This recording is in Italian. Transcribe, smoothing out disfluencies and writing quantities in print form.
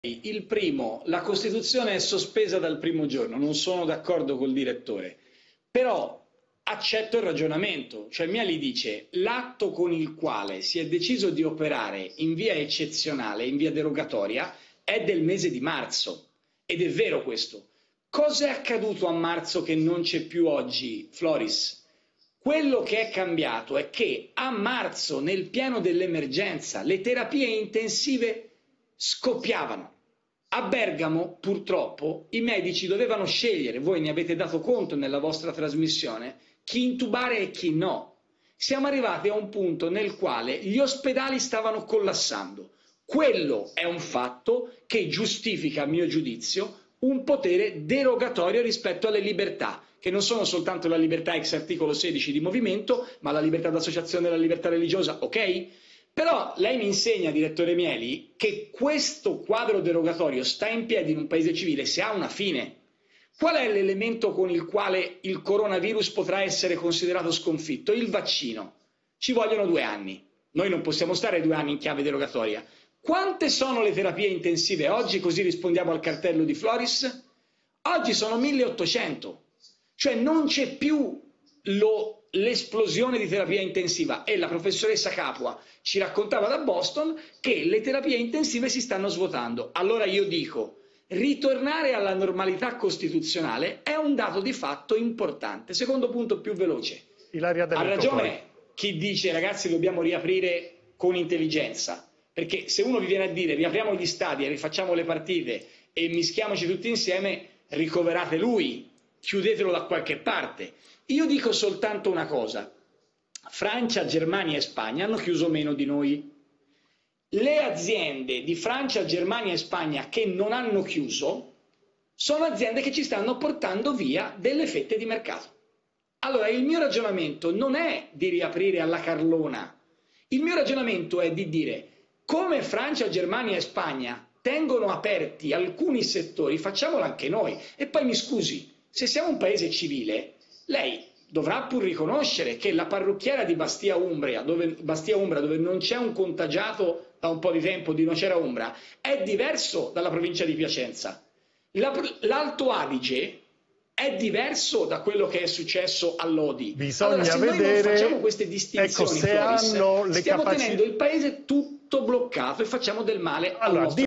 Il primo, la Costituzione è sospesa dal primo giorno, non sono d'accordo col direttore, però accetto il ragionamento, cioè Mieli dice l'atto con il quale si è deciso di operare in via eccezionale, in via derogatoria, è del mese di marzo, ed è vero questo. Cosa è accaduto a marzo che non c'è più oggi, Floris? Quello che è cambiato è che a marzo, nel pieno dell'emergenza, le terapie intensive scoppiavano. A Bergamo, purtroppo, i medici dovevano scegliere, voi ne avete dato conto nella vostra trasmissione, chi intubare e chi no. Siamo arrivati a un punto nel quale gli ospedali stavano collassando. Quello è un fatto che giustifica, a mio giudizio, un potere derogatorio rispetto alle libertà, che non sono soltanto la libertà ex articolo 16 di movimento, ma la libertà d'associazione e la libertà religiosa, ok? Però lei mi insegna, direttore Mieli, che questo quadro derogatorio sta in piedi in un paese civile se ha una fine. Qual è l'elemento con il quale il coronavirus potrà essere considerato sconfitto? Il vaccino. Ci vogliono 2 anni. Noi non possiamo stare 2 anni in chiave derogatoria. Quante sono le terapie intensive oggi? Così rispondiamo al cartello di Floris. Oggi sono 1800. Cioè non c'è più l'esplosione di terapia intensiva, e la professoressa Capua ci raccontava da Boston che le terapie intensive si stanno svuotando. Allora io dico, ritornare alla normalità costituzionale è un dato di fatto importante. Secondo punto più veloce. Ha ragione chi dice ragazzi dobbiamo riaprire con intelligenza, perché se uno vi viene a dire riapriamo gli stadi e rifacciamo le partite e mischiamoci tutti insieme, ricoverate lui, chiudetelo da qualche parte. Io dico soltanto una cosa: Francia, Germania e Spagna hanno chiuso meno di noi. Le aziende di Francia, Germania e Spagna che non hanno chiuso sono aziende che ci stanno portando via delle fette di mercato. Allora il mio ragionamento non è di riaprire alla carlona, il mio ragionamento è di dire come Francia, Germania e Spagna tengono aperti alcuni settori, facciamolo anche noi. E poi mi scusi, se siamo un paese civile, lei dovrà pur riconoscere che la parrucchiera di Bastia Umbra, dove non c'è un contagiato da un po' di tempo di Nocera Umbra, è diverso dalla provincia di Piacenza. L'Alto Adige è diverso da quello che è successo a Lodi. Bisogna allora, se vedere, noi non facciamo queste distinzioni, ecco, se Floris, hanno le stiamo capacità. tenendo il paese tutto bloccato e facciamo del male al nostro